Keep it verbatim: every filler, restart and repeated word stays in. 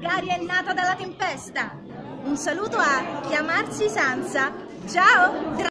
Garia è nata dalla tempesta. Un saluto a Chiamarsi Sansa. Ciao!